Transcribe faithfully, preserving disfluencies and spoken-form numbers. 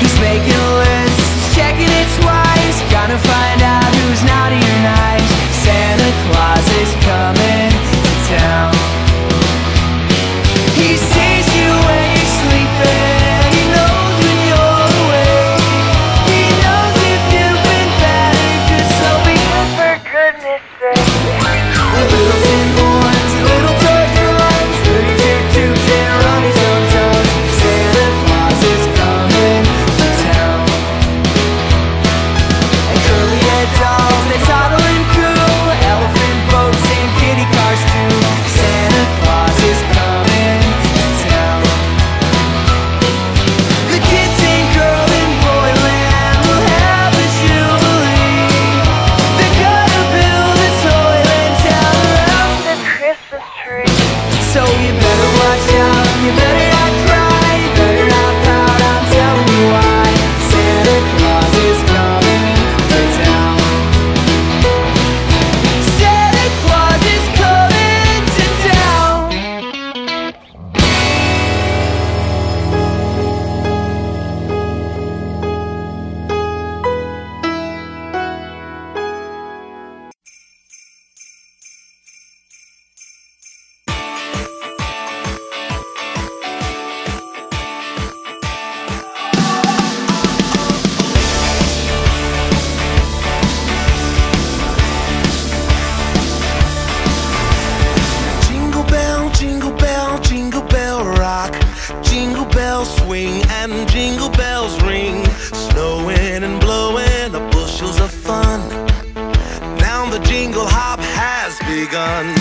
He's making a list, he's checking it twice, gonna find out who's naughty or nice. Santa Claus is coming to town. He sees you when you're sleeping, he knows when you're awake, he knows if you've been bad or good, so be good for goodness sake. With little tin horns and little toy drums, thirty-two tubes and running tum tums, Santa Claus is coming to town. And curly-head dolls, they toddle and coo, elephant boats and kitty cars too. Santa Claus is coming to town. The kids in girl and boy land will have a jubilee. They're gonna build a toyland town around the Christmas tree. So you better watch out, you better not cry, you better not pout, I'm telling you why. Santa Claus is coming to town. Santa Claus is coming to town. Jingle bell, jingle bell, jingle bell rock. Jingle bells swing and jingle bells ring. Snowing and blowing up bushels of fun. Now the jingle hop has begun.